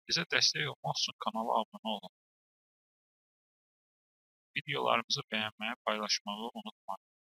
Bize destek olmak için kanala abone olun. Videolarımızı beğenmeyi, paylaşmayı unutmayın.